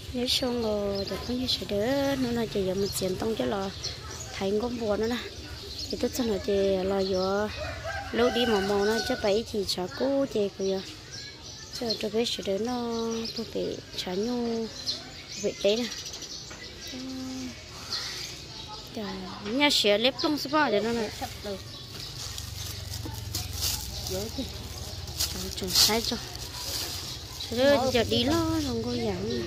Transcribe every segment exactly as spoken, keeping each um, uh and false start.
nhớ xong rồi để có như sẽ đỡ nó là chỉ giờ một chiến tông cho là thành con bùa nữa nè thì tất nhiên là chỉ là giờ lúc đi mà mò nó chắc phải thì chả cố chỉ kìa giờ cho bé sẽ đỡ nó tôi bị chả nhu bị té nè nhà sẽ lép lông số bao giờ nó này chừng sai cho rồi giờ đi lo không có giảm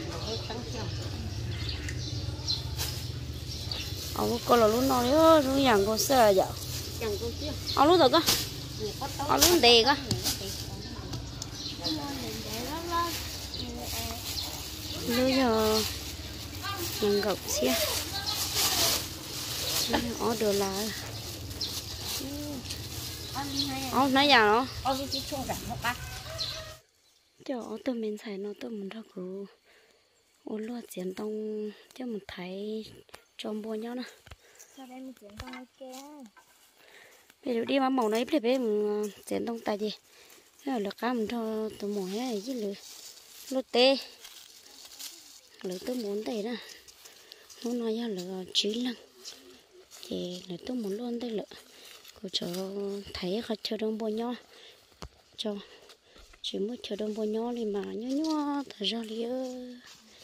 ông có là lúc nào nữa lúc giảm có sợ giờ ông lúc được á ông lúc đề á lúc giờ nhận gọc xia ở đồ là ông nói giờ nó cho tôi mình xài nó tôi muốn ra cứ ôn lo chiến tông cho mình thấy tròn bùa nhau nè sao đây mình chiến tông ok bây giờ đi mà màu này phải biết mình chiến tông tại gì cái là cá mình cho tôi muốn cái gì lửa lửa tê lửa tôi muốn tê đó nó nói ra lửa chín lần thì là tôi muốn luôn tê lửa cô cho thấy họ chơi đông bùa nhau cho chỉ mới chờ đông bò nhỏ đi mà nhớ nhớ thật ra đi ơi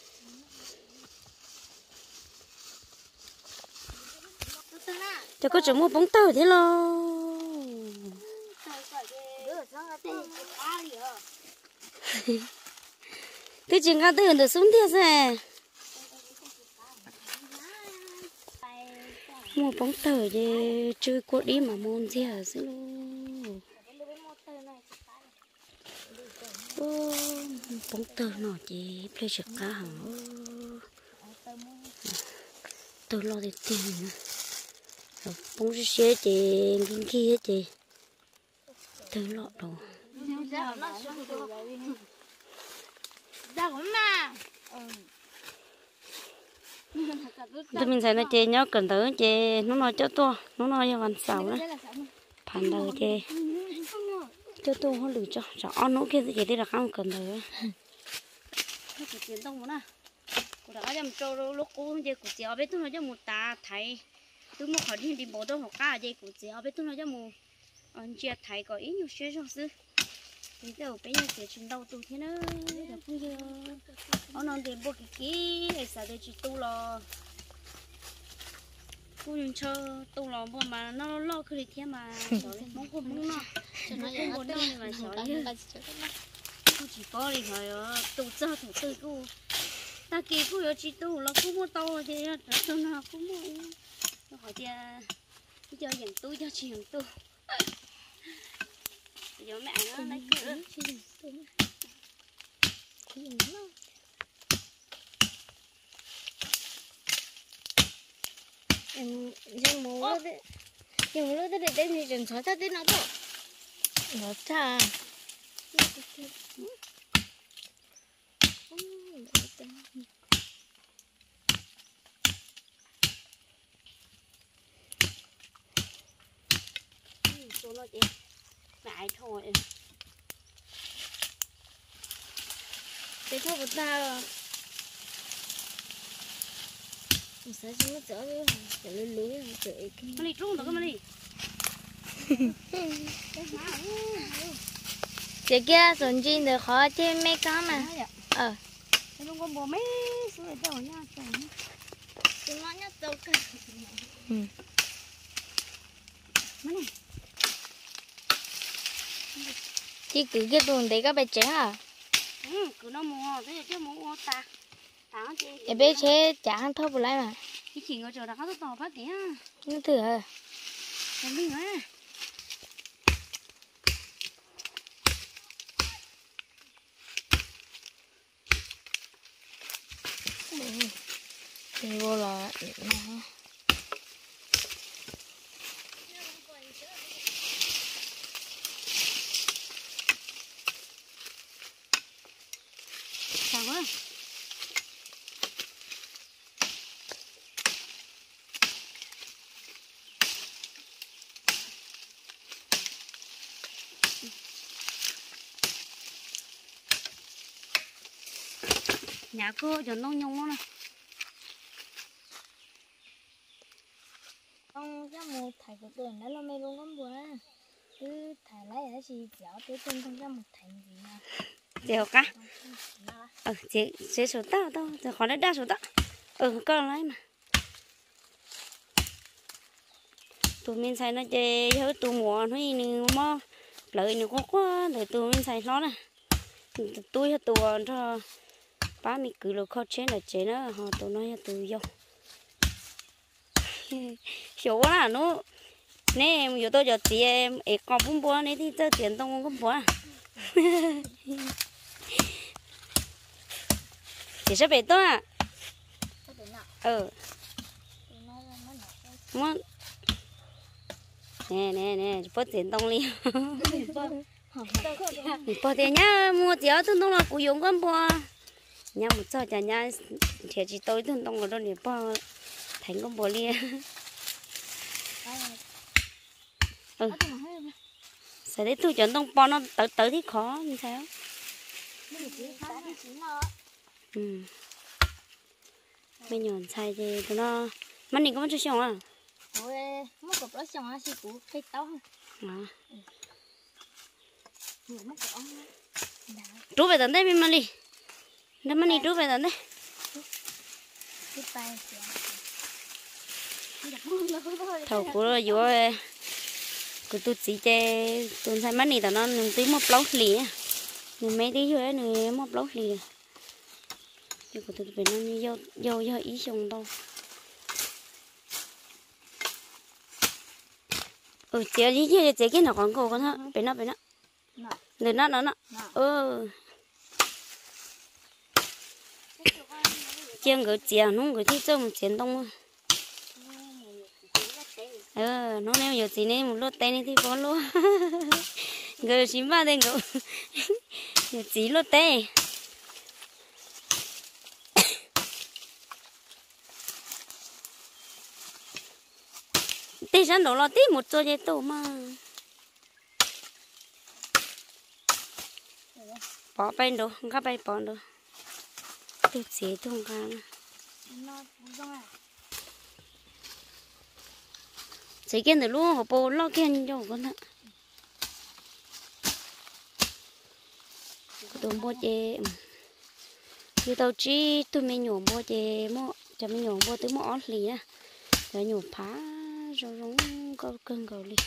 cho có chỉ mua bóng tàu thế lo thế chỉ ngã từ được xuống thiệt rồi mua bóng tàu để chơi cuộn đi mà môn gì hả xí luôn bóng tơ nó chỉ plei chụp cá hả tôi lo thì tiền nữa bóng xe chị kinh kia chị tôi lo đồ tôi mình thấy nó chị nhớ cần tới chị nó nói cho tôi nó nói cho con sầu đấy phản đời chị cho tôi không được cho cho nó kia thì chỉ là không cần rồi cái tiền tông mà cô đã làm cho lúc cô giờ cô chỉ ở bên tôi nói cho một ta thấy tôi một khỏi đi đi bộ tôi học cả giờ cô chỉ ở bên tôi nói cho một anh chị thấy có ít nhiều chuyện trong sự thì giờ bây giờ chỉ chuyện đầu tôi thế nữa là bây giờ ông nói để bộ cái kí hay sao để chị tu lo cô nhìn cho tu lo bộ mà nó lo cứ đi thế mà mong cô mong nó cho nó không có đi mà sợ chứ cô chỉ có đi thôi tu cho thủ tư cô ta kia cô ở chỉ tu là cô mua to thì cho nó cô mua nó hỏi chị cho dành tu cho chị dành tu giờ mẹ nó lấy cửa chị dành tu chị dành nó em dùng mũ đấy dùng mũ đấy để đem đi dùng sỏi thế nào đó nó cha số nó chị lại thôi để thôi một ta mình sẽ chúng nó chở cái chở lưới lưới chở cái nó đi trúng được cái mà đi chị kia sườn chín được khó trên mấy cá mà ờ nó không có bò mấy số để đâu nha chúng nó nhát đâu cả ừ mấy này chị cứ cái tuần đấy các bé trẻ à ừ cứ nó mua thế chứ mua ta ta chị em bé trẻ chẳng thâu lại mà cái chuyện ở chỗ đó nó to phát kìa nó thử à em đi mà thì vô là nó sao quá nhà cô cho nông nhung nó ông cái một thầy của tôi nó là mấy luôn con bùa cứ thầy lấy ở gì giáo tới tên không ra một thầy gì nào đều cả ừ chị sẽ số tao tao giờ khỏi đa số tao ừ con lấy mà tụi mình xài nó chơi hơi tụi mùa nó như mò lợi nhiều quá quá để tụi mình xài nó nè tôi hết tụi cho ba mình cứ lo khó chế là chế nó họ tụi nó tụi vô số là nó nè em giờ tôi giờ chị em em còn bốn bữa này thì chơi tiền tông không bữa chị sẽ về tôi à ừ muốn nè nè nè bớt tiền tông đi bớt tiền nhá mua chéo thương tông là cụ dùng con bò nhá một giờ chả nhá thì chỉ tôi thương tông ở đâu để bò thành con bò liền ừ sẽ để tôi chọn tông bò nó tự tự thì khó như sao ừ bây nhọn xài thì tụi nó mắt này có mất chút xong à ôi mất cặp đó xong á chị cụ cây táo à mất cặp chú về tận đây mình mà đi nó mắt này chú về tận đây cái tay thầu của nó vô của tôi chỉ chơi tôi xài mắt này tụi nó tí một lấu lì á người mấy tí thôi người một lấu lì chứ của tôi về nó như vô vô vô ý xong đâu ừ chị lý chứ chị cái nào còn cô con hả bên nó bên nó để nó nó nó ừ chiên cái chè nó cái thì trong chén đông ừ nó nếu nhiều gì nên một lốt tay này thì có luôn người chín ba đây cậu nhiều gì lốt tay tí sáng đổ lo tí một chỗ vậy tổ mà bỏ bên đồ không có bay bỏ đồ tiêu chế thông cả chỉ kiến được luôn họ bố lo kiến cho con ạ tụi bố chế như tao chỉ tụi mình nhổ bố chế mò cho mình nhổ bố tới mỏ lì á rồi nhổ phá rồi giống có cơn cầu đi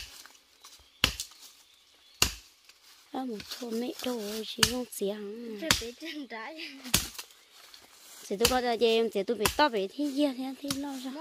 à một số mẹ đâu chỉ không xiang chỉ tôi có ra chơi chỉ tôi bị to bị thế kia thế thì lo ra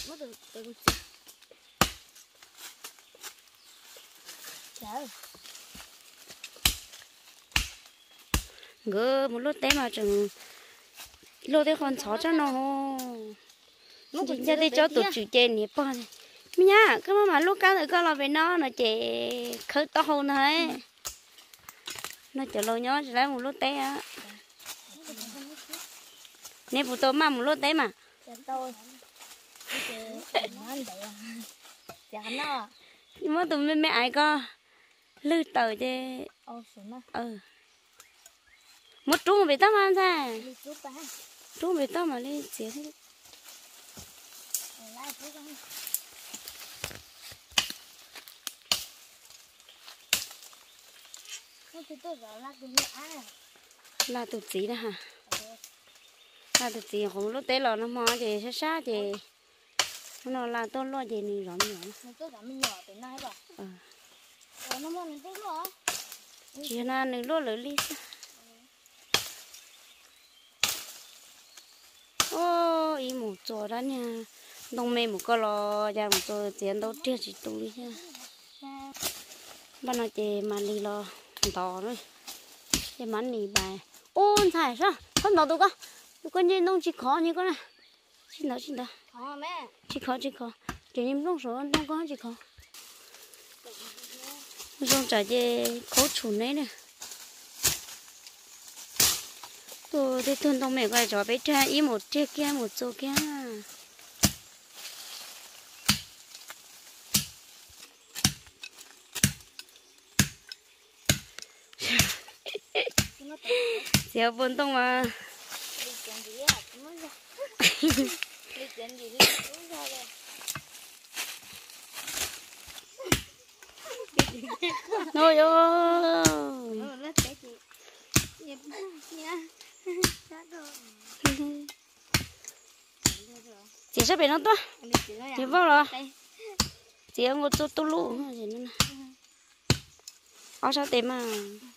gỡ một lúc té mà chừng lúc té con chó cho nó chính ra đây cho tụi chủ trên nhỉ bao này mi nhá cái mà lúc cá thì con là về nó nó chỉ khơi to hơn thôi nó chở lâu nhó chỉ lấy một lúc té á nên phụ tôi mà một lúc té mà nhưng mà tụi mình mấy ai có lư tờ chứ ừ một trúng bị tao mà sao trúng bị tao mà lên xỉa thế là tụt gì đó hả là tụt gì không lúc té lò nó mò gì sát sát gì nó là tôi lo gì này rõ nhỏ chỉ là nửa lúa lửa ly ô ý một chỗ đó nha đông mê một con lò ra một chỗ tiền đâu tiếc chỉ tụi đi nha ban đầu chị mà đi lo to rồi chị mắn đi bài ôn thải sao không nói tụi con tụi con nhìn đông chỉ khó như con này xin đó xin đó chỉ khó chỉ khó chỉ nhìn đông số đông có chỉ khó đông trả chị khó chủ đấy nè tôi thì thường đông mẹ quay cho bé trai ý một chiếc kia một chỗ kia Siapa untung mah? đi chuyện gì đi xuống thôi đây Nôi ơi. ừ nó cái chị nhịp nha sát rồi Chị sắp bị nó to. Chị vào rồi. đây Chị ăn một chút tu lụ gì nữa nè. Áo sao thế mà.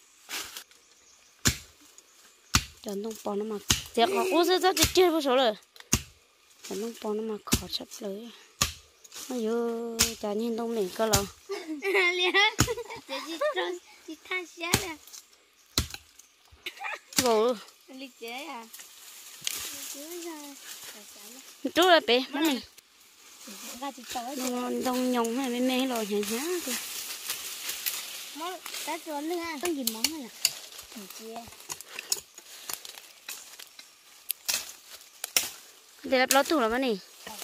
Chẳng đông bò nó mà. Chị có cố sẽ rất chơi vô số rồi. Chẳng đông bò nó mà khó sắp lấy. Ôi dồi, chả nhìn đông mình cơ lò. liền chị chị trôi chị tha xé nè Gồ. đi chế à Chú là bé, nó này. ra chị tới Đông đông nhông hay mê mê rồi nhá nhá kìa. món cá trốn nữa ha có gì món này là mình chia Để lắp lót tủ lắm này.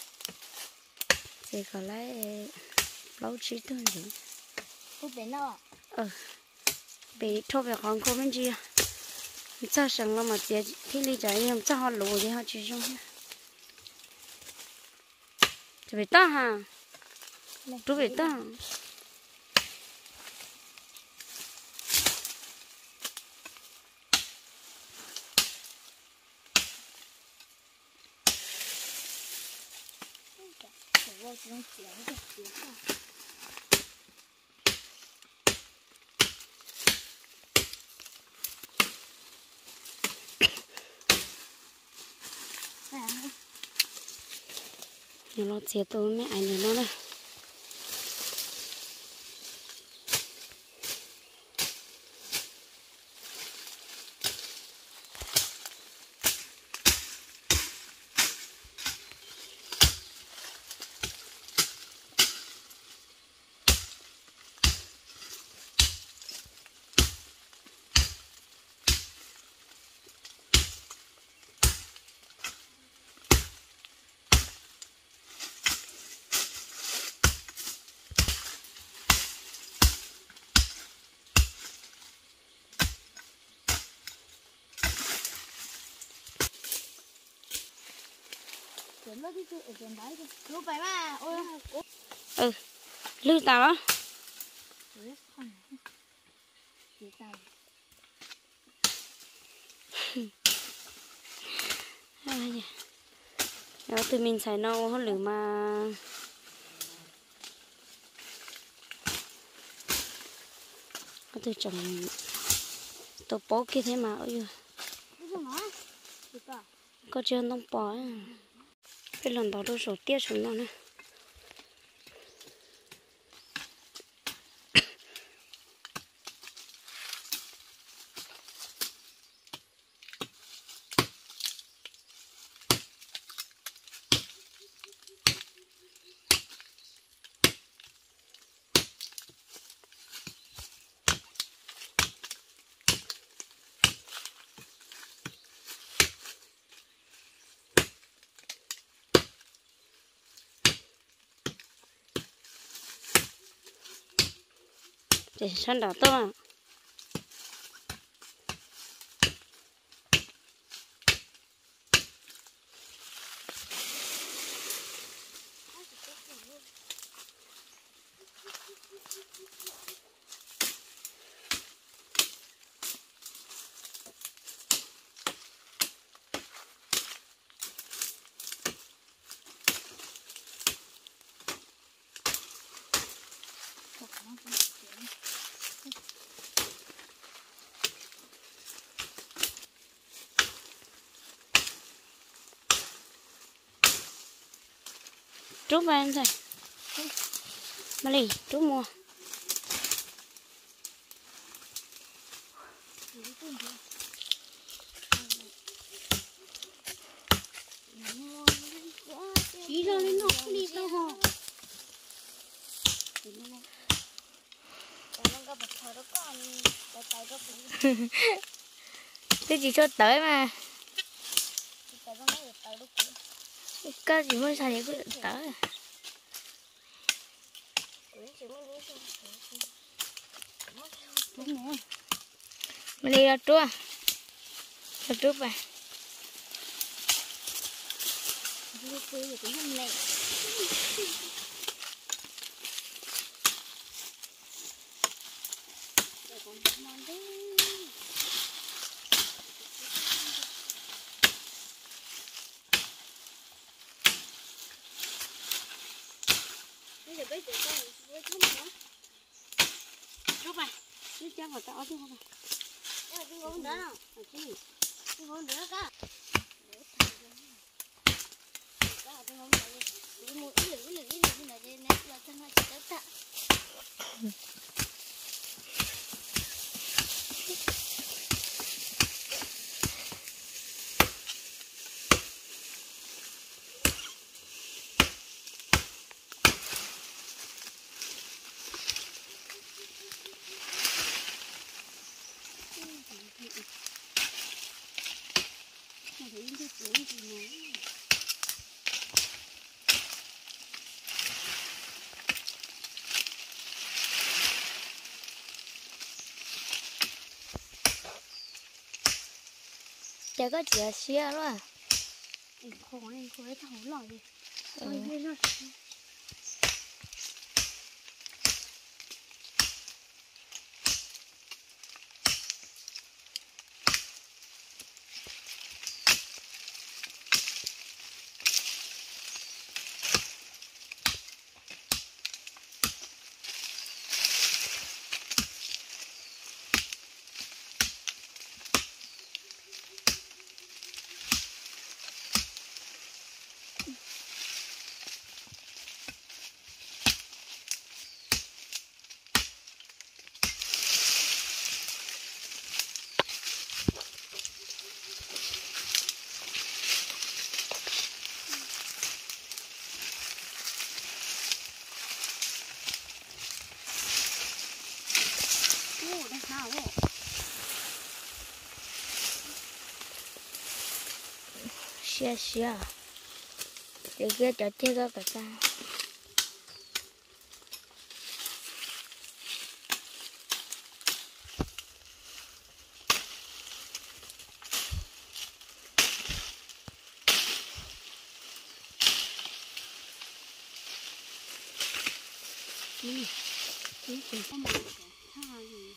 Để có lấy lâu trí thôi gì. không biết đâu Ờ. Bé thô về con cô bên chia. Sao sáng là mà chị thì lý giải nhưng sao họ lùa thì họ chỉ trong nha. Chú bị ta hả? Chú bị ta. vô xuống chiếu được chiếu Nhiều lo chia tôi mấy anh nữa nó đây. chuyển nó đi chơi ở trên đấy đi lúc phải mà ôi Ừ. Lưu tao á. Đó từ mình xài nâu hơn lửa mà. Có từ trồng tổ bố kia thế mà ơi. Có chân đông bò á. Cái lần đó đôi sổ tiết xuống nó nè. Để săn đỏ to à. Trút vào em thôi. Mà lì, trút mua. Chỉ rồi lên nó đi đâu hả? Tôi chỉ cho tới mà. Cái gì mới xài được tới. Mình đi ra trưa. Ra trưa vậy. Vui vui thì cũng không lẹ. Rồi còn món đấy. Bây giờ bây giờ con với chú nữa. Rút này, rút cho vào tao chứ không phải. Đây là cái ngón đó nào. Ở chứ. Cái ngón đó cả. Cái ngón đó đi. Cái ngón ít lử lử ít lử này đây này là thân hai chỉ ta. Mà thấy cái chuyện gì nữa. Chả có chả xia luôn à. Em khó em khó thấu lòi đi. Ừ. Ôi ghê rồi. Nào vậy? Xia xia. Để kia cho chơi cái cả ta. Ừ. Cái chuyện có một hai gì.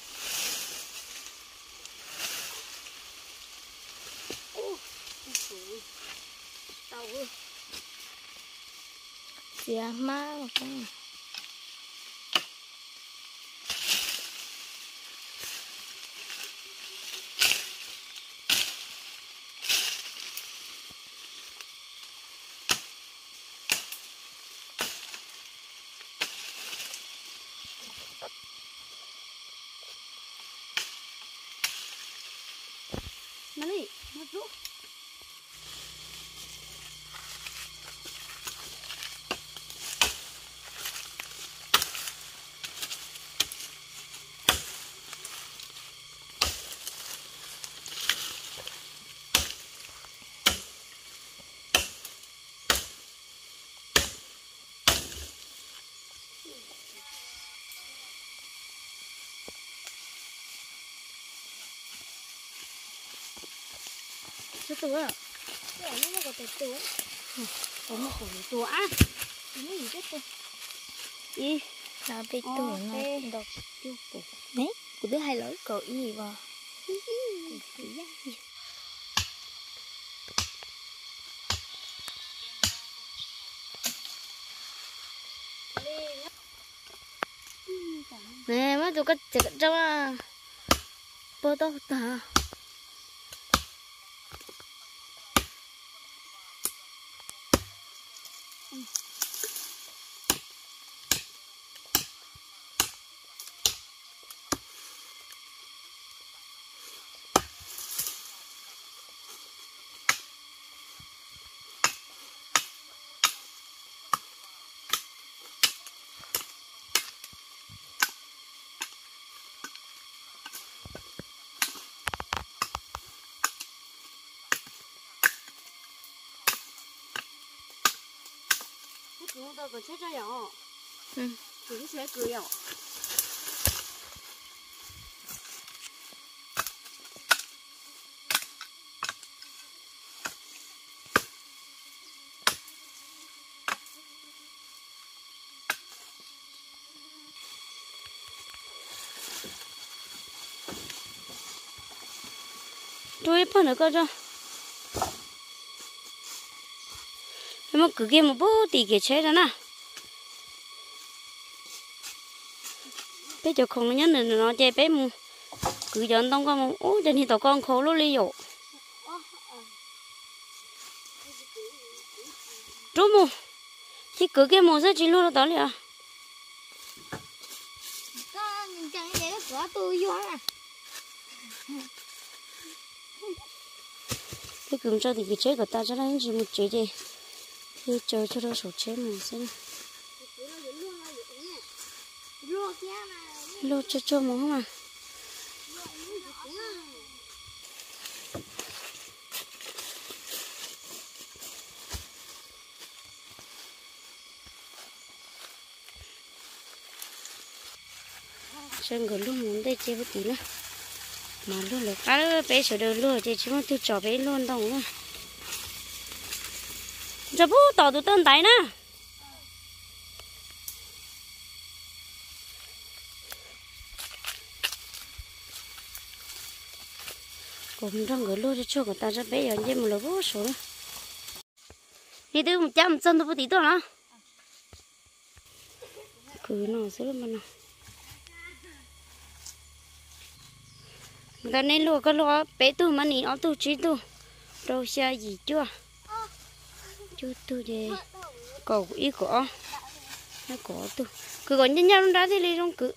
Ô, ôi tao ơi. Xia má một con. Nó đi, nó rút. Chứ tôi à? Cái này nó có thể tuổi. Có một cổ tua á. Cái gì chết tôi. Ý. Nào bị tuổi nó đọc tiêu cổ. Đấy, của đứa hai lỗi cậu gì vào. Nè, má tụi có chụp trong à. Bơ tao ta. Chúng ta còn chết ra nhỏ. Ừ. Chúng sẽ cười nhỏ. tôi phân nữa cơ cho em mà cứ kia một bố thì kia chế ra nè bây giờ không nó nhớ nữa nó chơi bé mu cứ dọn tông con ố trên thì tao con khổ lắm đi dụ trú mu thì cứ kia một số chỉ luôn đó liền chẳng để nó cửa tôi vô à cái cụm cho thì cái chế của ta cho nó chỉ một chế gì cái chơi cho nó sổ chế một xem lô cho cho một mà xem cái luôn muốn đây chơi một tí nữa mà luôn là cá bé sửa được luôn chơi chỉ muốn tôi cho bé luôn đâu nữa giờ bố tỏ tụi tên tay nè cũng trong người luôn cho người ta cho bé giờ chơi một lỗ bố số đi từ một trăm chân tôi tí thôi nữa cứ nó sẽ làm nào cái này lúa cái lúa bé tu mà nỉ ở tu chỉ tu đâu xa gì chưa chú tu về cầu ý của nó có tu cứ còn nhân nhau ra thì đi trong cứ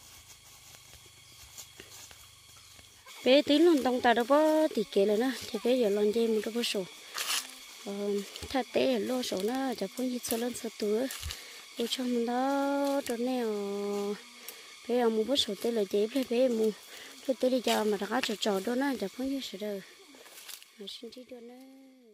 bé tí luôn tông ta đâu có thì kể là nó thì bé giờ lần chơi một đâu có sổ thật tế lúa sổ nó chả có gì sơ lên sơ túi tôi cho mình đó chỗ này bé ông mua sổ tế là chế bé bé mua tôi tới đi cho mà đã trò trò đó nó chả có gì sửa đời xin chỉ đưa nó